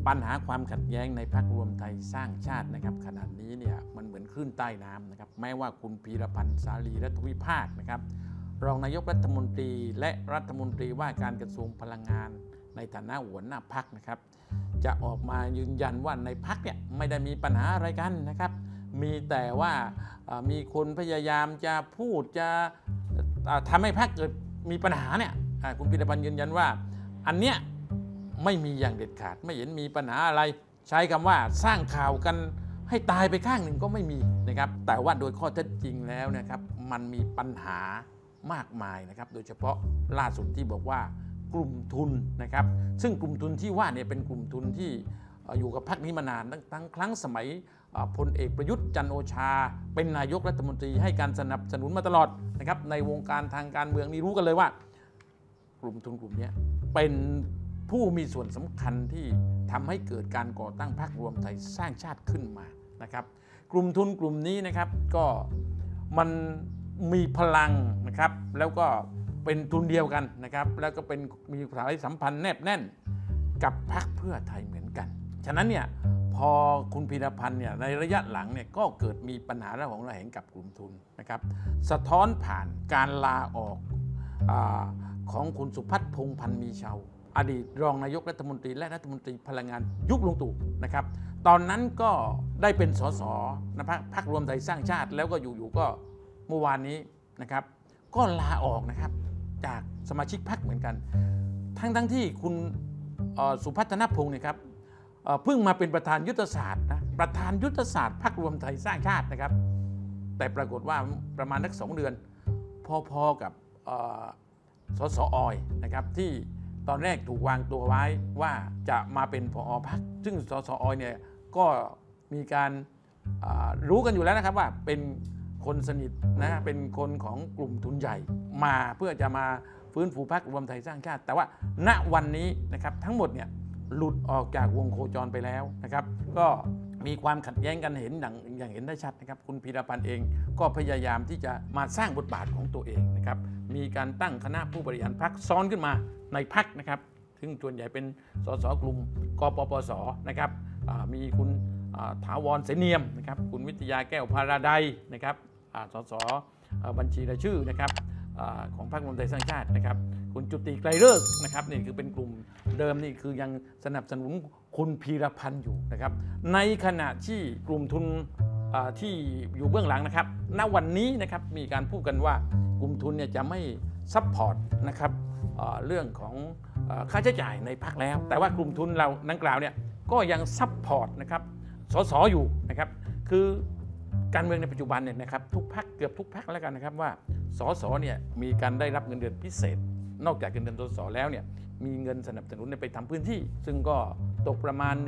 ปัญหาความขัดแย้งในพรรครวมไทยสร้างชาตินะครับขณะนี้เนี่ยมันเหมือนคลื่นใต้น้ำนะครับแม้ว่าคุณพีรพันธ์สาลีรัฐวิภาคนะครับรองนายกรัฐมนตรีและรัฐมนตรีว่าการกระทรวงพลังงานในฐานะหัวหน้าพรรคนะครับจะออกมายืนยันว่าในพรรคเนี่ยไม่ได้มีปัญหาอะไรกันนะครับมีแต่ว่ามีคนพยายามจะพูดจะทำให้พรรคเกิดมีปัญหาเนี่ยคุณพีรพันธ์ยืนยันว่าอันเนี้ยไม่มีอย่างเด็ดขาดไม่เห็นมีปัญหาอะไรใช้คำว่าสร้างข่าวกันให้ตายไปข้างหนึ่งก็ไม่มีนะครับแต่ว่าโดยข้อเท็จจริงแล้วนะครับมันมีปัญหามากมายนะครับโดยเฉพาะล่าสุดที่บอกว่ากลุ่มทุนนะครับซึ่งกลุ่มทุนที่ว่าเนี่ยเป็นกลุ่มทุนที่อยู่กับพรรคนี้มานานตั้งครั้งสมัยพลเอกประยุทธ์จันทร์โอชาเป็นนายกรัฐมนตรีให้การสนับสนุนมาตลอดนะครับในวงการทางการเมืองนี่รู้กันเลยว่ากลุ่มทุนกลุ่มนี้เป็นผู้มีส่วนสำคัญที่ทำให้เกิดการก่อตั้งพรรครวมไทยสร้างชาติขึ้นมานะครับกลุ่มทุนกลุ่มนี้นะครับก็มันมีพลังนะครับแล้วก็เป็นทุนเดียวกันนะครับแล้วก็เป็นมีสายสัมพันธ์แนบแน่นกับพรรคเพื่อไทยเหมือนกันฉะนั้นเนี่ยพอคุณพีรพันธ์เนี่ยในระยะหลังเนี่ยก็เกิดมีปัญหาระหองระแหงกับกลุ่มทุนนะครับสะท้อนผ่านการลาออกของคุณสุพัฒน์พงษ์พันธ์มีชาวอดีตรองนายกรัฐมนตรีและรัฐมนตรีพลังงานยุคลุงตู่นะครับตอนนั้นก็ได้เป็นสสนะพรรครวมไทยสร้างชาติแล้วก็อยู่ๆก็เมื่อวานนี้นะครับก็ลาออกนะครับจากสมาชิกพรรคเหมือนกันทั้งที่คุณสุพัฒนพงษ์เนี่ยครับเพิ่งมาเป็นประธานยุทธศาสตร์นะประธานยุทธศาสตร์พรรครวมไทยสร้างชาตินะครับแต่ปรากฏว่าประมาณสัก2 เดือนพอๆกับสสออยนะครับที่ตอนแรกถูกวางตัวไว้ว่าจะมาเป็นผอ.พรรคซึ่งสสออยเนี่ยก็มีการรู้กันอยู่แล้วนะครับว่าเป็นคนสนิทนะเป็นคนของกลุ่มทุนใหญ่มาเพื่อจะมาฟื้นฟูพรรครวมไทยสร้างชาติแต่ว่าณวันนี้นะครับทั้งหมดเนี่ยหลุดออกจากวงโคจรไปแล้วนะครับก็มีความขัดแย้งกันเห็นอย่างเห็นได้ชัดนะครับคุณพีรพันธ์เองก็พยายามที่จะมาสร้างบทบาทของตัวเองนะครับมีการตั้งคณะผู้บริหารพรรคซ้อนขึ้นมาในพรรคนะครับซึ่งส่วนใหญ่เป็นสสกลุ่มกปปสนะครับมีคุณถาวรเสนียมนะครับคุณวิทยาแก้วพาราไดนะครับสสบัญชีรายชื่อนะครับของพรรครวมไทยสร้างชาตินะครับคุณจุติไกรฤกษ์นะครับนี่คือเป็นกลุ่มเดิมนี่คือยังสนับสนุนคุณพีรพันธ์อยู่นะครับในขณะที่กลุ่มทุนที่อยู่เบื้องหลังนะครับณวันนี้นะครับมีการพูดกันว่ากลุ่มทุนเนี่ยจะไม่ซัพพอร์ตนะครับเรื่องของค่าใช้จ่ายในพรรคแล้วแต่ว่ากลุ่มทุนเราดังกล่าวเนี่ยก็ยังซัพพอร์ตนะครับสสอยู่นะครับคือการเมืองในปัจจุบันเนี่ยนะครับทุกพรรคเกือบทุกพรรคแล้วกันนะครับว่าสสเนี่ยมีการได้รับเงินเดือนพิเศษนอกจากเงินเดือนสสแล้วเนี่ยมีเงินสนับสนุนไปทำพื้นที่ซึ่งก็ตกประมาณ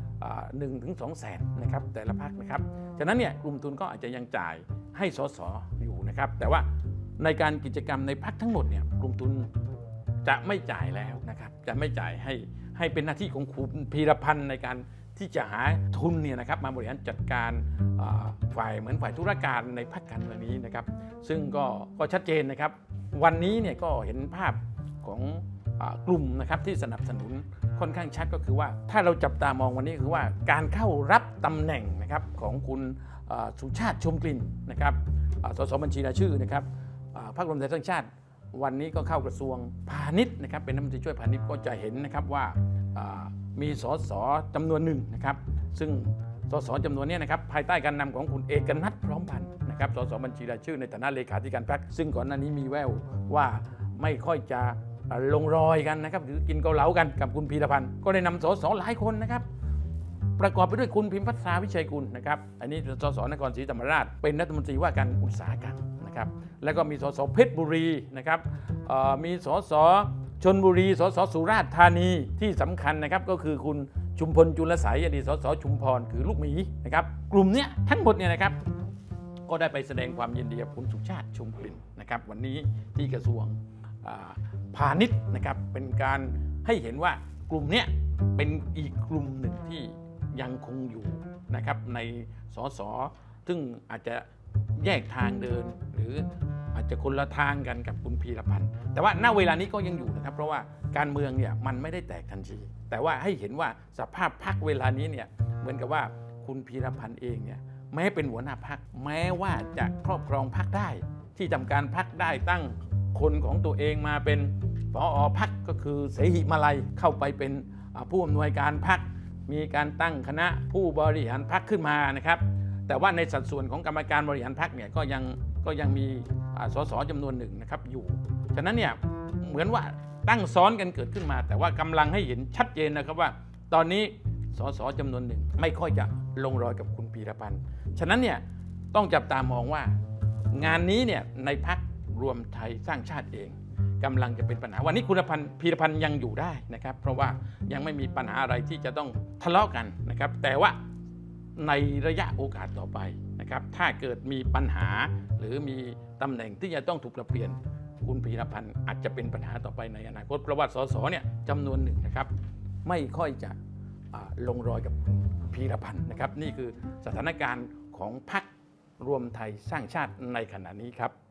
1 ถึง 2 แสนนะครับแต่ละพรรคนะครับฉะนั้นเนี่ยกลุ่มทุนก็อาจจะยังจ่ายให้สสอยู่นะครับแต่ว่าในการกิจกรรมในพรรคทั้งหมดเนี่ยกลุ่มทุนจะไม่จ่ายแล้วนะครับจะไม่จ่ายให้เป็นหน้าที่ของคุณพีรพันธ์ในการที่จะหาทุนเนี่ยนะครับมาบริหารจัดการฝ่ายเหมือนฝ่ายธุรการในพรรคการเมืองนี้นะครับซึ่งก็ชัดเจนนะครับวันนี้เนี่ยก็เห็นภาพของกลุ่มนะครับที่สนับสนุนค่อนข้างชัดก็คือว่าถ้าเราจับตามองวันนี้คือว่าการเข้ารับตำแหน่งนะครับของคุณสุชาติชมกลิ่นนะครับสสบัญชีรายชื่อนะครับพรรครวมไทยสร้างชาติวันนี้ก็เข้ากระทรวงพาณิชย์นะครับเป็นรัฐมนตรีช่วยพาณิชย์ก็จะเห็นนะครับว่ามีสสจำนวนหนึ่งนะครับซึ่งสสจำนวนนี้นะครับภายใต้การนำของคุณเอกนัทพร้อมพันธ์นะครับสสบัญชีรายชื่อในฐานะเลขาธิการพรรคซึ่งก่อนหน้านี้มีแววว่าไม่ค่อยจะลงรอยกันนะครับหรือกินเกาเหลากันกับคุณพีรพันธ์ก็ได้นำสสหลายคนนะครับประกอบไปด้วยคุณพิมพ์พัฒนาวิชัยกุลนะครับอันนี้สสนครศรีธรรมราชเป็นรัฐมนตรีว่าการอุตสาหกรรมนะครับแล้วก็มีสสเพชรบุรีนะครับมีสสชลบุรีสสสุราษฎร์ธานีที่สำคัญนะครับก็คือคุณชุมพลจุลไสยอดีตสสชุมพรคือลูกหมีนะครับกลุ่มนี้ทั้งหมดเนี่ยนะครับก็ได้ไปแสดงความยินดีกับคุณสุชาติชมกลิ่นนะครับวันนี้ที่กระทรวงพาณิชย์นะครับเป็นการให้เห็นว่ากลุ่มนี้เป็นอีกกลุ่มหนึ่งที่ยังคงอยู่นะครับในสสซึ่งอาจจะแยกทางเดินหรืออาจจะคนละทางกันกับคุณพีรพันธ์แต่ว่าณเวลานี้ก็ยังอยู่นะครับเพราะว่าการเมืองเนี่ยมันไม่ได้แตกทันทีแต่ว่าให้เห็นว่าสภาพพรรคเวลานี้เนี่ยเหมือนกับว่าคุณพีรพันธ์เองเนี่ยแม้เป็นหัวหน้าพรรคแม้ว่าจะครอบครองพรรคได้ที่ทำการพรรคได้ตั้งคนของตัวเองมาเป็นผอ.พรรคก็คือเสหิมาลัยเข้าไปเป็นผู้อำนวยการพรรคมีการตั้งคณะผู้บริหารพรรคขึ้นมานะครับแต่ว่าในสัดส่วนของกรรมการบริหารพรรคเนี่ยก็ยังมีสสจำนวนหนึ่งนะครับอยู่ฉะนั้นเนี่ยเหมือนว่าตั้งซ้อนกันเกิดขึ้นมาแต่ว่ากำลังให้เห็นชัดเจนนะครับว่าตอนนี้สสจำนวนหนึ่งไม่ค่อยจะลงรอยกับคุณพีรพันธ์ฉะนั้นเนี่ยต้องจับตามองว่างานนี้เนี่ยในพรรครวมไทยสร้างชาติเองกำลังจะเป็นปัญหาวันนี้คุณพีรพันธ์ยังอยู่ได้นะครับเพราะว่ายังไม่มีปัญหาอะไรที่จะต้องทะเลาะกันนะครับแต่ว่าในระยะโอกาสต่อไปนะครับถ้าเกิดมีปัญหาหรือมีตำแหน่งที่จะต้องถูกปรับเปลี่ยนคุณพีรพันธ์อาจจะเป็นปัญหาต่อไปในอนาคตเพราะว่าสสเนี่ยจำนวนหนึ่งนะครับไม่ค่อยจะลงรอยกับพีรพันธ์นะครับนี่คือสถานการณ์ของพรรครวมไทยสร้างชาติในขณะนี้ครับ